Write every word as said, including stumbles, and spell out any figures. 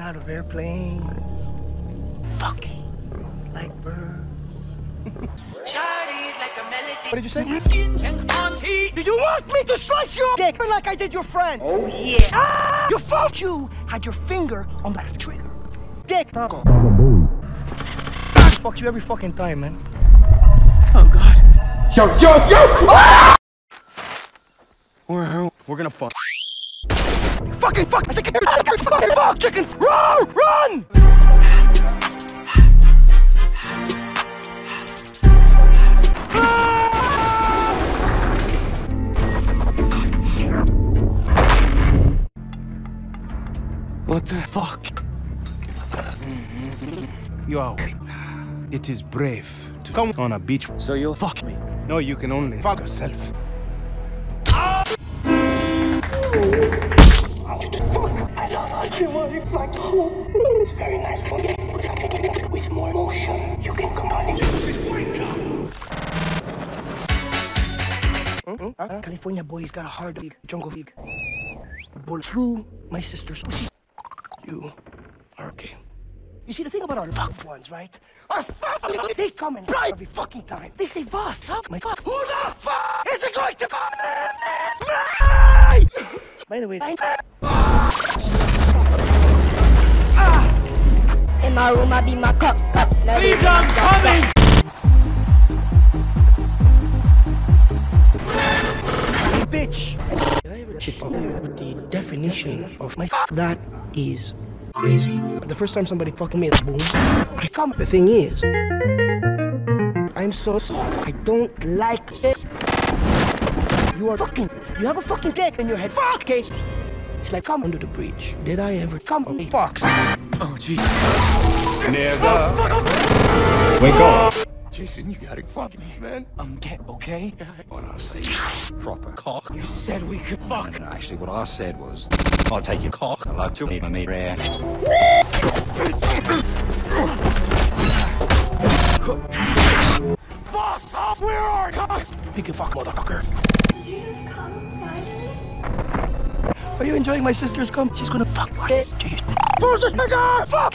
out of airplanes. Fucking like birds. What did you say? Did you want me to slice your dick like I did your friend? Oh yeah. Ah! You fuck you had your finger on the trigger. Dick taco. I fucked you every fucking time, man. Oh god. Yo, yo, yo! Ah! We're we're gonna fuck. You fucking fuck! I think fucking fuck, chicken! Run! Run! What the fuck? Yo, it is brave to come on a beach. So you'll fuck me? No, you can only fuck yourself. Fuck, I love how you are like home. It's very nice. With more emotion, you can come on in. Mm-hmm. uh, California boys got a hard league, jungle league. Bullet through my sister's pussy. You are okay. You see, the thing about our loved ones, right? Our fucking they come and drive every fucking time. They say, "Boss, fuck my fuck. Who the fuck is it going to come?" By the way, I... ah! In my room, I be my cup, cup. Please, I'm coming! Hey, bitch! Did I ever shit you with the definition of my fuck? That is crazy. The first time somebody fucking made a boom, I come. The thing is, I'm so sorry. I don't like sex. You are fucking. You have a fucking dick in your head. Fuck, case. It's like come under the bridge. Did I ever come on a fox? Oh, gee. Nigga. Oh, fuck off. Wake up. Jason, you gotta fuck me, man. Um, get okay? What I say, proper cock. You said we could fuck. Actually, what I said was, I'll take your cock. I love to eat my meat rare. Fox off! Where are you? You can fuck, motherfucker. Are you enjoying my sister's cum? She's gonna fuck your ass. Who's this nigga? Fuck!